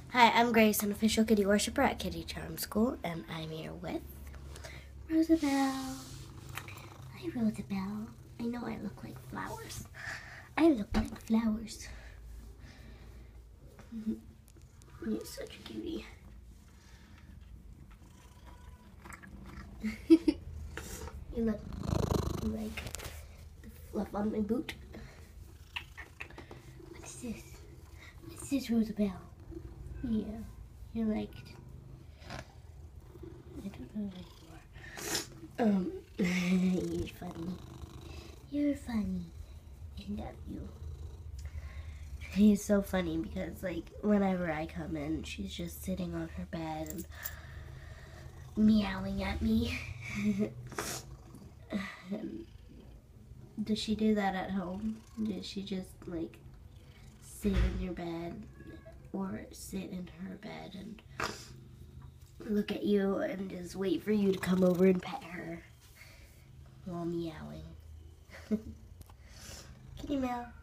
Hi, I'm Grace, an official kitty worshiper at Kitty Charm School, and I'm here with Rosabelle. Hi, Rosabelle. I know I look like flowers. I look like flowers. You're such a cutie. You look like the fluff on my boot. What's this? What's this, Rosabelle? Yeah, you're like, I don't know what you are. You're funny. You're funny. I love you. She's so funny because, like, whenever I come in, she's just sitting on her bed and meowing at me. Does she do that at home? Does she just, like, sit in your bed or sit in her bed and look at you and just wait for you to come over and pet her while meowing? Kitty meow.